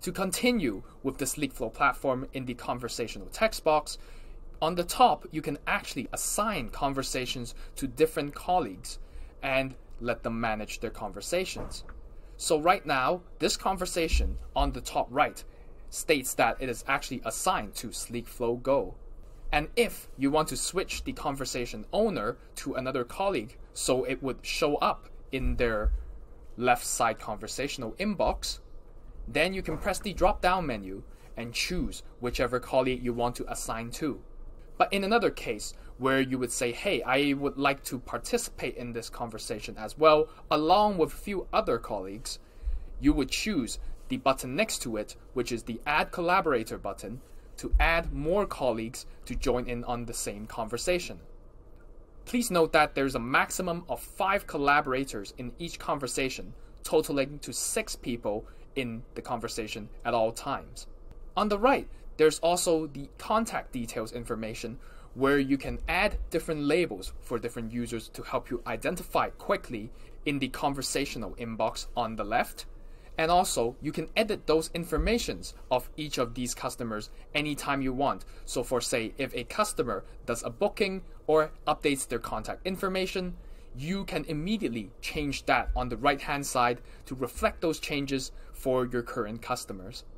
To continue with the SleekFlow platform in the conversational text box, on the top, you can actually assign conversations to different colleagues and let them manage their conversations. So right now, this conversation on the top right states that it is actually assigned to SleekFlow Go. And if you want to switch the conversation owner to another colleague so it would show up in their left side conversational inbox, then you can press the drop-down menu and choose whichever colleague you want to assign to. But in another case, where you would say, hey, I would like to participate in this conversation as well, along with a few other colleagues, you would choose the button next to it, which is the Add Collaborator button, to add more colleagues to join in on the same conversation. Please note that there's a maximum of 5 collaborators in each conversation, totaling to 6 people in the conversation at all times. On the right, there's also the contact details information where you can add different labels for different users to help you identify quickly in the conversational inbox on the left. And also, you can edit those informations of each of these customers anytime you want. So for say, if a customer does a booking or updates their contact information, you can immediately change that on the right-hand side to reflect those changes for your current customers.